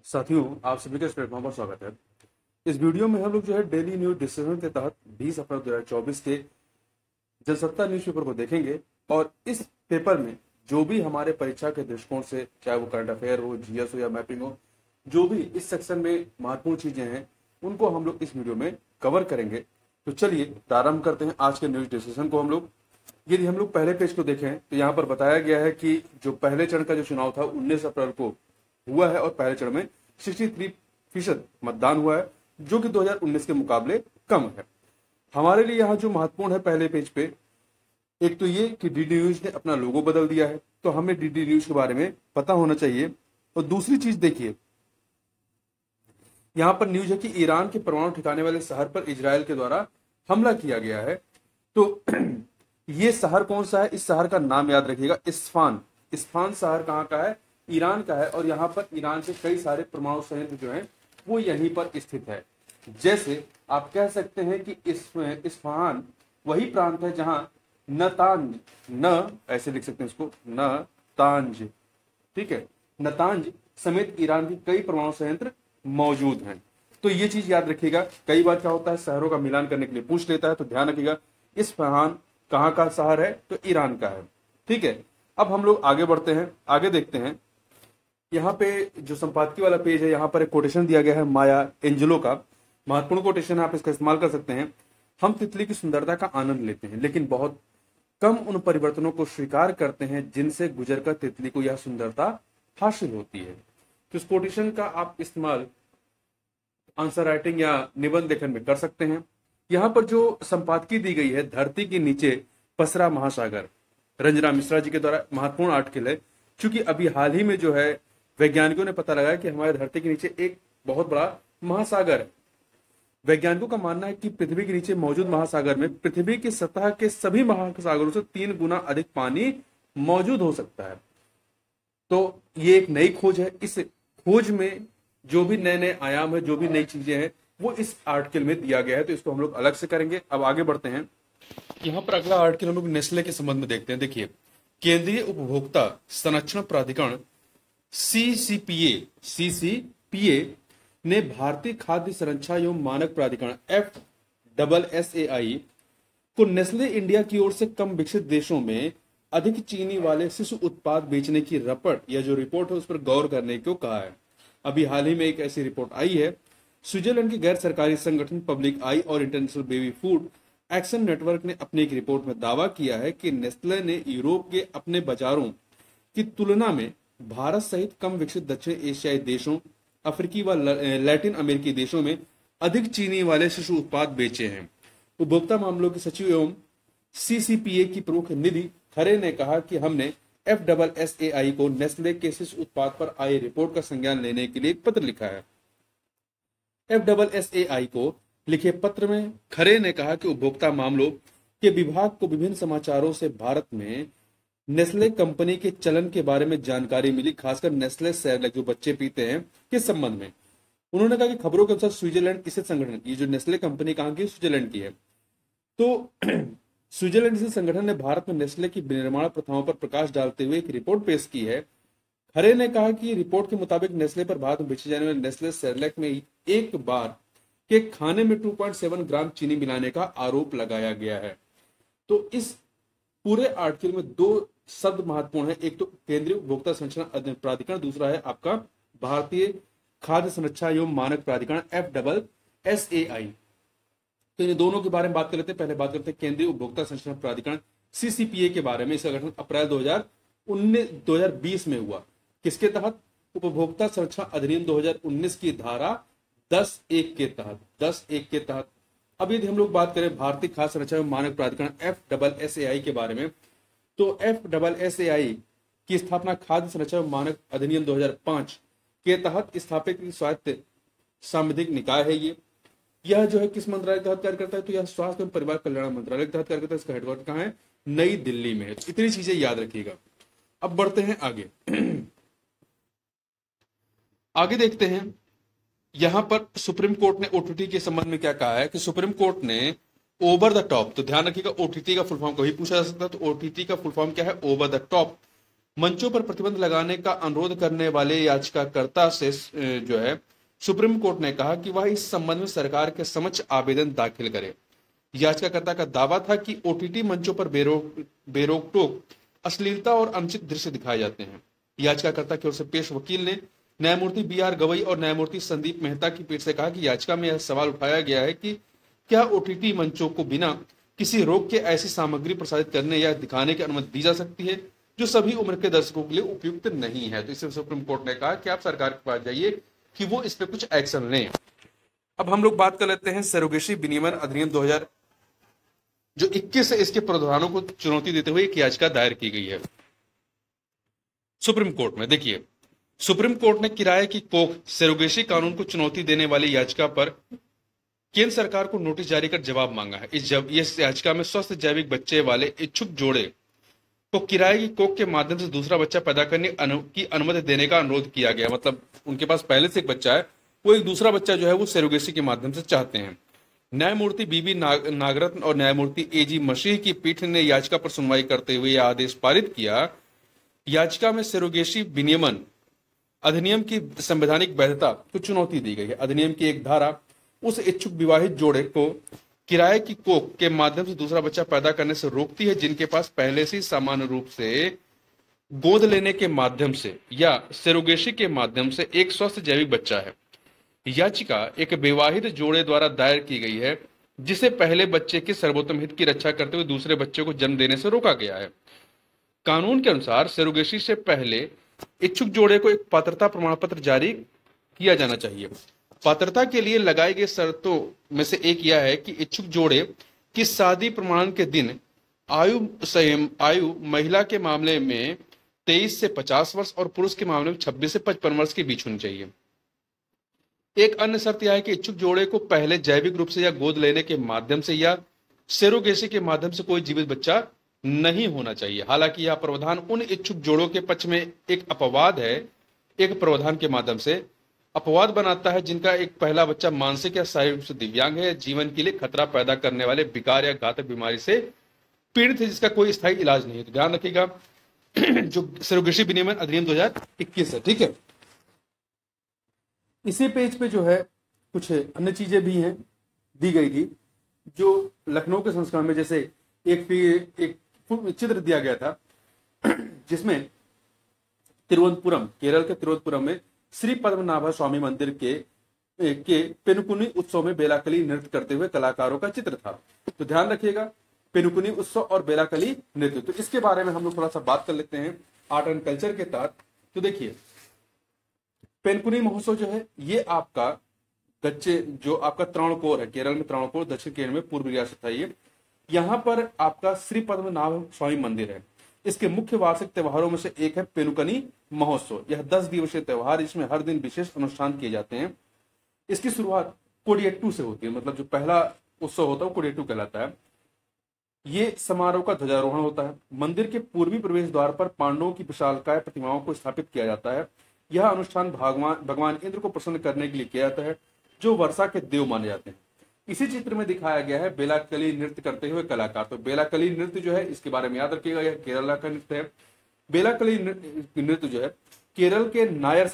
साथियों, आप सभी का इस प्लेटफॉर्म पर स्वागत है। इस वीडियो में हम लोग जो है डेली न्यूज डिस्कशन के तहत 20 अप्रैल 2024 के जनसत्ता न्यूज़पेपर को देखेंगे और इस पेपर में जो भी हमारे परीक्षा के दृष्टिकोण से, चाहे वो करंट अफेयर हो, जीएस हो या मैपिंग हो, जो भी इस सेक्शन में महत्वपूर्ण चीजें हैं उनको हम लोग इस वीडियो में कवर करेंगे। तो चलिए प्रारंभ करते हैं आज के न्यूज डिस्कशन को। यदि हम लोग पहले पेज को देखें तो यहाँ पर बताया गया है कि जो पहले चरण का जो चुनाव था 19 अप्रैल को हुआ है और पहले चरण में 63% मतदान हुआ है, जो कि 2019 के मुकाबले कम है। हमारे लिए यहाँ जो महत्वपूर्ण है पहले पेज पे, एक तो ये कि डीडी न्यूज ने अपना लोगो बदल दिया है, तो हमें डीडी न्यूज के बारे में पता होना चाहिए। और दूसरी चीज देखिए, यहाँ पर न्यूज है कि ईरान के परमाणु ठिकाने वाले शहर पर इजरायल के द्वारा हमला किया गया है। तो ये शहर कौन सा है, इस शहर का नाम याद रखिएगा, इस्फान। इस्फान शहर कहाँ का है, ईरान का है। और यहाँ पर ईरान के कई सारे परमाणु संयंत्र जो हैं वो यहीं पर स्थित है। जैसे आप कह सकते हैं कि इस्फहान वही प्रांत है जहां नतांज, न ऐसे लिख सकते हैं इसको, नतांज, ठीक है, नतांज समेत ईरान की कई परमाणु संयंत्र मौजूद हैं। तो ये चीज याद रखिएगा। कई बार क्या होता है, शहरों का मिलान करने के लिए पूछ लेता है, तो ध्यान रखिएगा इस्फहान कहाँ का शहर है, तो ईरान का है। ठीक है, अब हम लोग आगे बढ़ते हैं, आगे देखते हैं। यहाँ पे जो संपादकीय वाला पेज है, यहाँ पर एक कोटेशन दिया गया है माया एंजेलो का। महत्वपूर्ण कोटेशन है, आप इसका इस्तेमाल कर सकते हैं। हम तितली की सुंदरता का आनंद लेते हैं, लेकिन बहुत कम उन परिवर्तनों को स्वीकार करते हैं जिनसे गुजरकर तितली को यह सुंदरता हासिल होती है। तो इस कोटेशन का आप इस्तेमाल आंसर राइटिंग या निबंध लेखन में कर सकते हैं। यहाँ पर जो संपादकीय दी गई है, धरती के नीचे पसरा महासागर, रंजना मिश्रा जी के द्वारा महत्वपूर्ण आर्टिकल है। क्योंकि अभी हाल ही में जो है वैज्ञानिकों ने पता लगाया कि हमारे धरती के नीचे एक बहुत बड़ा महासागर है। वैज्ञानिकों का मानना है कि पृथ्वी के नीचे मौजूद महासागर में पृथ्वी की सतह के सभी महासागरों से 3 गुना अधिक पानी मौजूद हो सकता है। तो ये एक नई खोज है। इस खोज में जो भी नए नए आयाम है, जो भी नई चीजें हैं, वो इस आर्टिकल में दिया गया है। तो इसको हम लोग अलग से करेंगे। अब आगे बढ़ते हैं। यहाँ पर अगला आर्टिकल हम लोग नेस्ले के संबंध में देखते हैं। देखिए, केंद्रीय उपभोक्ता संरक्षण प्राधिकरण सीसीपीए ने भारतीय खाद्य संरक्षा एवं मानक प्राधिकरण FSSAI को नेस्ले इंडिया की ओर से कम विकसित देशों में अधिक चीनी वाले शिशु उत्पाद बेचने की रपट या जो रिपोर्ट है उस पर गौर करने को कहा है। अभी हाल ही में एक ऐसी रिपोर्ट आई है। स्विट्जरलैंड के गैर सरकारी संगठन पब्लिक आई और International Baby Food Action Network ने अपनी एक रिपोर्ट में दावा किया है कि नेस्ले ने यूरोप के अपने बाजारों की तुलना में भारत सहित कम विकसित दक्षिण एशियाई देशों, अफ्रीकी व लैटिन अमेरिकी देशों में अधिक चीनी वाले शिशु उत्पाद बेचे हैं। उपभोक्ता मामलों के सचिव एवं सीसीपीए की प्रमुख निधि खरे ने कहा कि हमने FSSAI को नेस्ले के शिशु उत्पाद पर आई रिपोर्ट का संज्ञान लेने के लिए एक पत्र लिखा है। FSSAI को लिखे पत्र में खरे ने कहा कि उपभोक्ता मामलों के विभाग को विभिन्न समाचारों से भारत में नेस्ले कंपनी के चलन के बारे में जानकारी मिली, खासकर नेस्ले सेरेलैक जो बच्चे पीते हैं के संबंध में। उन्होंने कहा कि खबरों के अनुसार स्विट्जरलैंड स्थित संगठन, ये जो नेस्ले कंपनी कहाँ की, स्विट्जरलैंड की है, तो स्विट्जरलैंड स्थित संगठन ने भारत में नेस्ले की विनिर्माण प्रथाओं पर प्रकाश डालते हुए एक रिपोर्ट पेश की है। खरे ने कहा कि रिपोर्ट के मुताबिक नेस्ले पर भारत में बेचे जाने वाले नेस्ले सेरेलैक में एक बार के खाने में 2.7 ग्राम चीनी मिलाने का आरोप लगाया गया है। तो इस पूरे आर्टिकल में 2 शब्द महत्वपूर्ण है। एक तो केंद्रीय उपभोक्ता संरक्षण प्राधिकरण, दूसरा है आपका भारतीय खाद्य संरक्षा एवं मानक प्राधिकरण FSSAI। तो इन दोनों के बारे में बात कर लेते हैं। पहले बात करते हैं केंद्रीय उपभोक्ता संरक्षण प्राधिकरण CCPA के बारे में। इसका गठन अप्रैल 2020 में हुआ। किसके तहत? उपभोक्ता संरक्षण अधिनियम 2019 की धारा 10(1) के तहत। अब यदि हम लोग बात करें भारतीय खाद्य संरक्षा एवं मानक प्राधिकरण FSSAI के बारे में, तो FSSAI की स्थापना खाद्य संरक्षा एवं मानक अधिनियम 2005 के तहत स्थापित स्वायत्त सांविधिक निकाय है। यह जो है किस मंत्रालय के तहत कार्य करता है? तो यह स्वास्थ्य एवं परिवार कल्याण मंत्रालय के तहत कार्य करता है। इसका हेडक्वार्टर कहाँ है? नई दिल्ली में है। इतनी चीजें याद रखिएगा। अब बढ़ते हैं आगे। आगे देखते हैं, यहां पर सुप्रीम कोर्ट ने OTT के संबंध में क्या कहा है कि सुप्रीम कोर्ट ने ओवर द टॉप, तो ध्यान रखिएगा OTT का फुल फॉर्म कभी पूछा जा सकता है। तो OTT का फुल फॉर्म क्या है? ओवर द टॉप मंचों पर प्रतिबंध लगाने का अनुरोध करने वाले याचिकाकर्ता से जो है सुप्रीम कोर्ट ने कहा कि वह इस संबंध में सरकार के समक्ष आवेदन दाखिल करे। याचिकाकर्ता का दावा था कि ओटीटी मंचों पर बेरोक टोक अश्लीलता और अनुचित दृश्य दिखाए जाते हैं। याचिकाकर्ता की ओर से पेश वकील ने न्यायमूर्ति बी.आर. गवई और न्यायमूर्ति संदीप मेहता की पीठ से कहा कि याचिका में यह सवाल उठाया गया है कि क्या ओटीटी मंचों को बिना किसी रोक के ऐसी सामग्री प्रसारित करने या दिखाने की अनुमति दी जा सकती है जो सभी उम्र के दर्शकों के लिए उपयुक्त नहीं है। तो इससे सुप्रीम कोर्ट ने कहा कि आप सरकार के पास जाइए कि वो इस पे कुछ एक्शन लें। अब हम लोग बात कर लेते हैं सरोगेसी विनियमन अधिनियम 2000 जो 21 से इसके प्रावधानों को चुनौती देते हुए एक याचिका दायर की गई है सुप्रीम कोर्ट में। देखिए, सुप्रीम कोर्ट ने किराए की कोख सरोगेसी कानून को चुनौती देने वाली याचिका पर केंद्र सरकार को नोटिस जारी कर जवाब मांगा है। इस याचिका में स्वस्थ जैविक बच्चे वाले इच्छुक जोड़े को किराए की कोख के माध्यम से दूसरा बच्चा पैदा करने की अनुमति देने का अनुरोध किया गया। मतलब उनके पास पहले से एक बच्चा है, वो एक दूसरा बच्चा जो है वो सरोगेसी के माध्यम से चाहते हैं। न्यायमूर्ति बीबी नागरत्न और न्यायमूर्ति ए.जी. मसीह की पीठ ने याचिका पर सुनवाई करते हुए यह आदेश पारित किया। याचिका में सरोगेसी विनियमन अधिनियम की संवैधानिक वैधता को चुनौती दी गई है। अधिनियम की एक धारा उस इच्छुक विवाहित जोड़े को किराए की कोख के माध्यम से दूसरा बच्चा पैदा करने से रोकती है जिनके पास पहले से सामान्य रूप से गोद लेने के माध्यम से या सरोगेसी के माध्यम से एक स्वस्थ जैविक बच्चा है। याचिका एक विवाहित जोड़े द्वारा दायर की गई है जिसे पहले बच्चे के सर्वोत्तम हित की रक्षा करते हुए दूसरे बच्चे को जन्म देने से रोका गया है। कानून के अनुसार सरोगेसी से पहले इच्छुक जोड़े को एक पात्रता प्रमाण पत्र जारी किया जाना चाहिए। पात्रता के लिए लगाई गई शर्तों में से एक यह है कि इच्छुक जोड़े की शादी प्रमाण के दिन आयु महिला के मामले में 23 से 50 वर्ष और पुरुष के मामले में 26 से 55 वर्ष के बीच होनी चाहिए। एक अन्य शर्त यह है कि इच्छुक जोड़े को पहले जैविक रूप से या गोद लेने के माध्यम से या सरोगेसी के माध्यम से कोई जीवित बच्चा नहीं होना चाहिए। हालांकि यह प्रावधान उन इच्छुक जोड़ों के पक्ष में एक अपवाद है, एक प्रावधान के माध्यम से अपवाद बनाता है जिनका एक पहला बच्चा मानसिक या शारीरिक रूप से दिव्यांग है, जीवन के लिए खतरा पैदा करने वाले विकार या घातक बीमारी से पीड़ित है जिसका कोई स्थायी इलाज नहीं है। तो ध्यान रखिएगा जो सरोगेसी विनियमन अधिनियम 2021 है, ठीक है। इसी पेज पे जो है कुछ अन्य चीजें भी हैं दी गई थी जो लखनऊ के संस्करण में, जैसे एक चित्र दिया गया था जिसमें तिरुवनंतपुरम, केरल के तिरुवनंतपुरम में श्री पद्मनाभ स्वामी मंदिर के पेनुकुनी उत्सव में बेलाकली नृत्य करते हुए कलाकारों का चित्र था। तो ध्यान रखिएगा, पेनुकुनी उत्सव और बेलाकली नृत्य, तो इसके बारे में हम लोग थोड़ा सा बात कर लेते हैं आर्ट एंड कल्चर के तहत। तो देखिए, पेनुकुनी महोत्सव जो है ये आपका जो आपका त्रावणकोर है, केरल में त्रावणकोर, दक्षिण केरल में पूर्व रियासत है ये। यहाँ पर आपका श्री पद्मनाभ स्वामी मंदिर है। इसके मुख्य वार्षिक त्योहारों में से एक है पेनुकनी महोत्सव। यह 10 दिवसीय त्योहार, इसमें हर दिन विशेष अनुष्ठान किए जाते हैं। इसकी शुरुआत कोडियट्टू से होती है, मतलब जो पहला उत्सव होता है वो कोडियट्टू कहलाता है। ये समारोह का ध्वजारोहण होता है। मंदिर के पूर्वी प्रवेश द्वार पर पांडवों की विशालकाय प्रतिमाओं को स्थापित किया जाता है। यह अनुष्ठान भगवान इंद्र को प्रसन्न करने के लिए किया जाता है जो वर्षा के देव माने जाते हैं। इसी चित्र में दिखाया गया है बेलाकली नृत्य करते हुए कलाकार। तो बेलाकली नृत्य जो है इसके बारे में याद रखिएगा, यह केरला का नृत्य है। बेलाकली नृत्य जो है केरल के नायर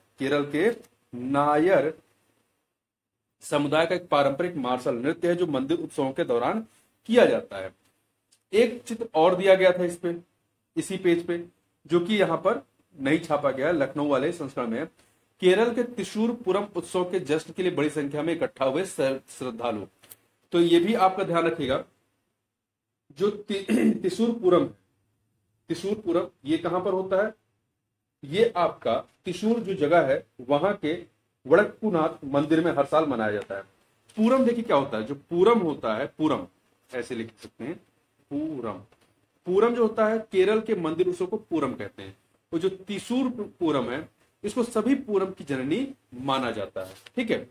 समुदाय का एक पारंपरिक मार्शल नृत्य है जो मंदिर उत्सवों के दौरान किया जाता है। एक चित्र और दिया गया था इसी पेज पे, जो कि यहाँ पर नहीं छापा गया, लखनऊ वाले संस्करण में। केरल के त्रिशूरपुरम उत्सव के जश्न के लिए बड़ी संख्या में इकट्ठा हुए श्रद्धालु। तो ये भी आपका ध्यान रखिएगा, जो त्रिशूरपुरम ये कहां पर होता है? ये आपका त्रिशूर जो जगह है वहां के वड़क्कुनाथ मंदिर में हर साल मनाया जाता है। पूरम देखिए क्या होता है, जो पूरम होता है, पूरम ऐसे लिख सकते हैं, पूरम जो होता है केरल के मंदिर उत्सव को पूरम कहते हैं। और जो त्रिशूरपुरम है इसको सभी पूरम की जननी माना जाता है, ठीक है।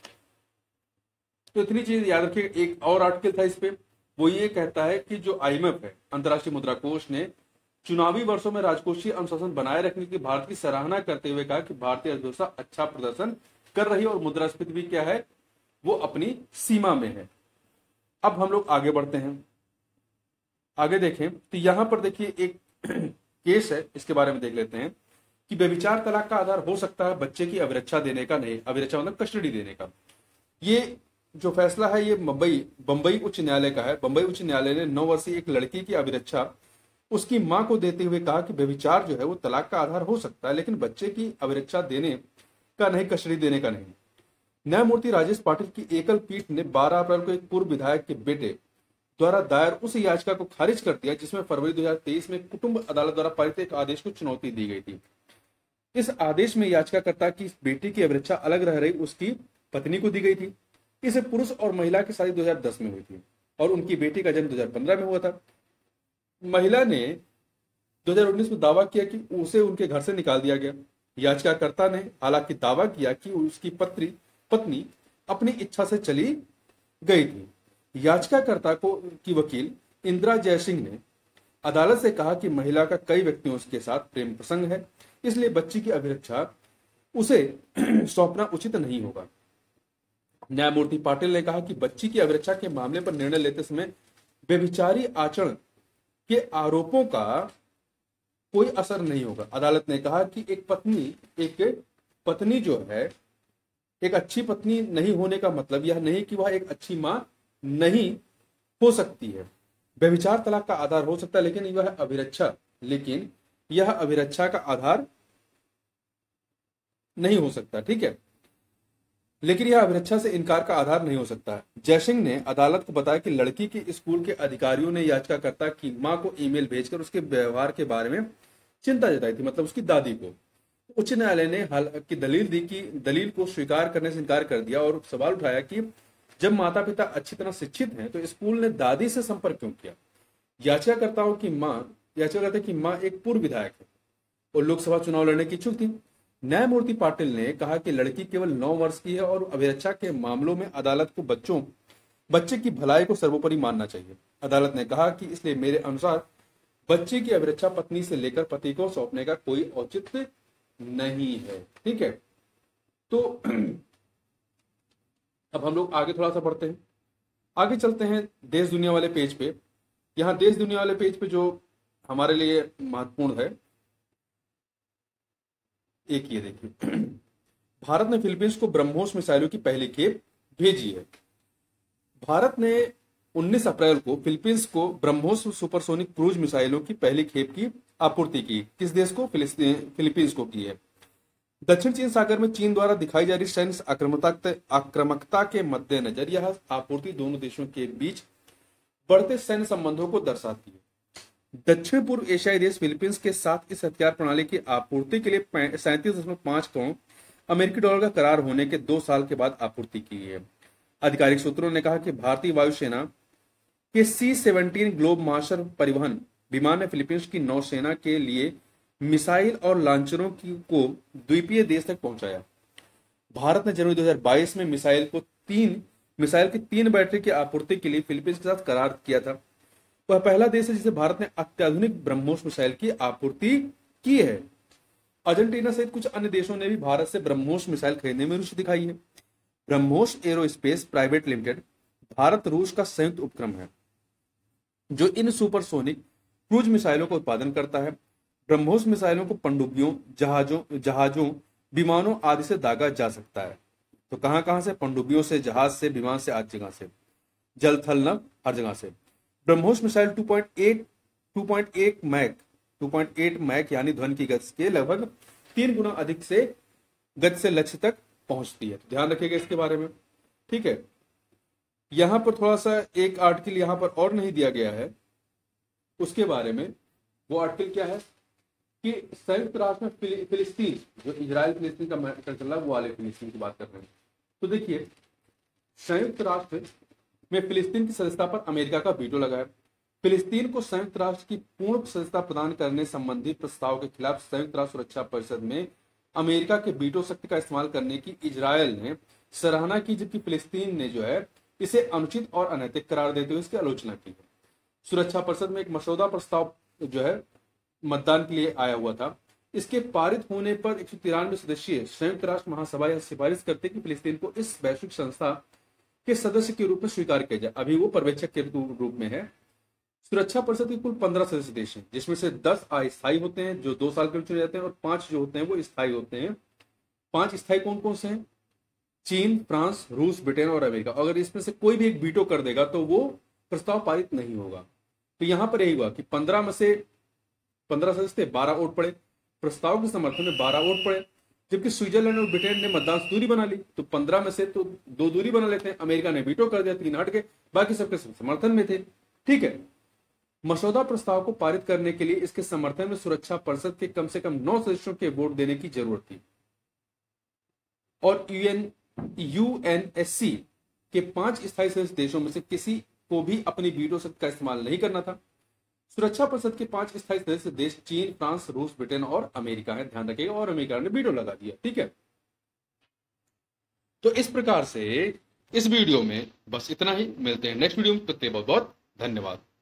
तो इतनी चीज याद रखिए। एक और आर्टिकल था इस पे, वो ये कहता है कि जो IMF है, अंतर्राष्ट्रीय मुद्रा कोष ने चुनावी वर्षों में राजकोषीय अनुशासन बनाए रखने की भारत की सराहना करते हुए कहा कि भारतीय अर्थव्यवस्था अच्छा प्रदर्शन कर रही है और मुद्रास्फीति भी क्या है, वो अपनी सीमा में है। अब हम लोग आगे बढ़ते हैं, आगे देखें तो यहां पर देखिए एक केस है, इसके बारे में देख लेते हैं कि व्यभिचार तलाक का आधार हो सकता है, बच्चे की अभिरक्षा देने का नहीं। अभिरक्षा मतलब कस्टडी देने का। ये जो फैसला है ये बंबई उच्च न्यायालय का है। बंबई उच्च न्यायालय ने 9 वर्षीय एक लड़की की अभिरक्षा उसकी मां को देते हुए कहा कि व्यभिचार जो है वो तलाक का आधार हो सकता है, लेकिन बच्चे की अभिरक्षा देने का नहीं, कस्टडी देने का नहीं। न्यायमूर्ति राजेश पाटिल की एकल पीठ ने 12 अप्रैल को एक पूर्व विधायक के बेटे द्वारा दायर उस याचिका को खारिज कर दिया जिसमें फरवरी 2023 में कुटुंब अदालत द्वारा पारित एक आदेश को चुनौती दी गई थी। इस आदेश में याचिकाकर्ता की बेटी की अभिरक्षा अलग रह रही उसकी पत्नी को दी गई थी। इसे पुरुष और महिला की शादी 2010 में हुई थी और उनकी बेटी का जन्म 2015 में हुआ था। महिला ने 2019 में दावा किया कि उसे उनके घर से निकाल दिया गया। याचिकाकर्ता ने हालांकि दावा किया कि उसकी पत्नी अपनी इच्छा से चली गई थी। याचिकाकर्ता की वकील इंदिरा जयसिंह ने अदालत से कहा कि महिला का कई व्यक्तियों के साथ प्रेम प्रसंग है, इसलिए बच्ची की अभिरक्षा उसे सौंपना उचित नहीं होगा। न्यायमूर्ति पाटिल ने कहा कि बच्ची की अभिरक्षा के मामले पर निर्णय लेते समय व्यभिचारी आचरण के आरोपों का कोई असर नहीं होगा। अदालत ने कहा कि एक पत्नी जो है, एक अच्छी पत्नी नहीं होने का मतलब यह नहीं कि वह एक अच्छी मां नहीं हो सकती है। व्यभिचार तलाक का आधार हो सकता है, लेकिन यह अभिरक्षा का आधार नहीं हो सकता। ठीक है, लेकिन यह अभिरक्षा से इनकार का आधार नहीं हो सकता। जयसिंह ने अदालत को बताया कि लड़की के स्कूल के अधिकारियों ने याचिकाकर्ता की मां को ईमेल भेजकर उसके व्यवहार के बारे में चिंता जताई थी, मतलब उसकी दादी को। उच्च न्यायालय ने हालांकि दलील दी कि दलील को स्वीकार करने से इनकार कर दिया और सवाल उठाया कि जब माता पिता अच्छी तरह शिक्षित हैं तो स्कूल ने दादी से संपर्क क्यों किया। याचिकाकर्ता की मां एक पूर्व विधायक है और लोकसभा चुनाव लड़ने की इच्छुक थी। न्यायमूर्ति पाटिल ने कहा कि लड़की केवल 9 वर्ष की है और अभिरक्षा के मामलों में अदालत को बच्चे की भलाई को सर्वोपरि मानना चाहिए। अदालत ने कहा कि इसलिए मेरे अनुसार बच्चे की अभिरक्षा पत्नी से लेकर पति को सौंपने का कोई औचित्य नहीं है। ठीक है, तो अब हम लोग आगे थोड़ा सा बढ़ते हैं, आगे चलते हैं देश दुनिया वाले पेज पे। यहाँ देश दुनिया वाले पेज पे जो हमारे लिए महत्वपूर्ण है, एक ये देखिए, भारत ने फिलीपींस को ब्रह्मोस मिसाइलों की पहली खेप भेजी है। भारत ने 19 अप्रैल को फिलीपींस को ब्रह्मोस सुपरसोनिक क्रूज मिसाइलों की पहली खेप की आपूर्ति की। किस देश को? फिलीपींस को की है। दक्षिण चीन सागर में चीन द्वारा दिखाई जा रही सैन्य आक्रामकता के मद्देनजर यह आपूर्ति दोनों देशों के बीच बढ़ते सैन्य संबंधों को दर्शाती है। दक्षिण पूर्व एशियाई देश फिलीपींस के साथ इस हथियार प्रणाली की आपूर्ति के लिए 37.5 करोड़ अमेरिकी डॉलर का करार होने के 2 साल के बाद आपूर्ति की है। आधिकारिक सूत्रों ने कहा कि भारतीय वायुसेना के C-17 ग्लोब मार्शल परिवहन विमान ने फिलीपींस की नौसेना के लिए मिसाइल और लॉन्चरों को द्वीपीय देश तक पहुंचाया। भारत ने जनवरी 2022 में मिसाइल की 3 बैटरी की आपूर्ति के लिए फिलीपींस के साथ करार किया था। वह पहला देश है जिसे भारत ने अत्याधुनिक ब्रह्मोस मिसाइल की आपूर्ति की है। अर्जेंटीना सहित कुछ अन्य देशों ने भी भारत से ब्रह्मोस मिसाइल खरीदने में रुचि दिखाई है। BrahMos Aerospace Private Limited Bharat रूस का संयुक्त उपक्रम है जो इन सुपरसोनिक क्रूज मिसाइलों का उत्पादन करता है। ब्रह्मोस मिसाइलों को पनडुब्बियों, जहाजों, विमानों आदि से दागा जा सकता है। तो कहां से? पनडुब्बियों से, जहाज से, विमान से, आदि जगह से, जल थल नभ हर जगह से। ब्रह्मोस मिसाइल 2.8 मैक यानी ध्वनि की गति के लगभग 3 गुना अधिक से गति से लक्ष्य तक पहुंचती है। तो ध्यान रखिएगा इसके बारे में। ठीक है, यहां पर थोड़ा सा एक आर्टिकल यहां पर और नहीं दिया गया है उसके बारे में। वो आर्टिकल क्या है कि संयुक्त राष्ट्र में फिलिस्तीन, जो इजराइल फिलिस्तीन का मैटर चल रहा है, वो वाले फिलिस्तीन की बात कर रहे हैं। तो देखिए, संयुक्त राष्ट्र में फिलिस्तीन की सदस्यता पर अमेरिका का वीटो लगा है। फिलिस्तीन को संयुक्त राष्ट्र की पूर्ण सदस्यता प्रदान करने संबंधी प्रस्ताव के खिलाफ संयुक्त राष्ट्र सुरक्षा परिषद में अमेरिका के वीटो शक्ति का इस्तेमाल करने की इजराइल ने सराहना की, जबकि फिलिस्तीन ने जो है इसे अनुचित और अनैतिक करार देते हुए इसकी आलोचना की है। सुरक्षा परिषद में एक मसौदा प्रस्ताव जो है मतदान के लिए आया हुआ था। इसके पारित होने पर 193 सदस्यीय संयुक्त राष्ट्र महासभा यह सिफारिश करते कि फिलिस्तीन को इस वैश्विक संस्था के सदस्य के रूप में स्वीकार किया जाए। अभी वो पर्यवेक्षक के रूप में है। सुरक्षा परिषद के कुल 15 सदस्य देश हैं, जिसमें से 10 अस्थायी होते हैं जो 2 साल के लिए चुने जाते हैं, और 5 जो होते हैं वो स्थायी होते हैं। 5 स्थायी कौन कौन से हैं? चीन, फ्रांस, रूस, ब्रिटेन और अमेरिका। अगर इसमें से कोई भी एक वीटो कर देगा तो वो प्रस्ताव पारित नहीं होगा। तो यहां पर यही हुआ कि 15 में से 15 सदस्य थे, 12 वोट पड़े, प्रस्ताव के समर्थन में 12 वोट पड़े। जबकि स्विट्जरलैंड और ब्रिटेन ने मतदान से दूरी बना ली, तो 15 में से तो 2 दूरी बना लेते हैं। अमेरिका ने वीटो कर दिया, 3 हट गए, बाकी सबके सब समर्थन में थे। ठीक है, मसौदा प्रस्ताव को पारित करने के लिए इसके समर्थन में सुरक्षा परिषद के कम से कम 9 सदस्यों के वोट देने की जरूरत थी, और यूएनएससी के 5 स्थायी सदस्य देशों में से किसी को भी अपनी वीटो शक्ति का इस्तेमाल नहीं करना था। सुरक्षा परिषद के 5 स्थायी सदस्य देश चीन, फ्रांस, रूस, ब्रिटेन और अमेरिका है, ध्यान रखिएगा, और अमेरिका ने वीटो लगा दिया। ठीक है, तो इस प्रकार से इस वीडियो में बस इतना ही। मिलते हैं नेक्स्ट वीडियो में, तब तक बहुत बहुत धन्यवाद।